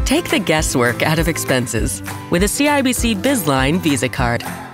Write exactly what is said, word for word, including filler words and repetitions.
Take the guesswork out of expenses with a C I B C bizline Visa card.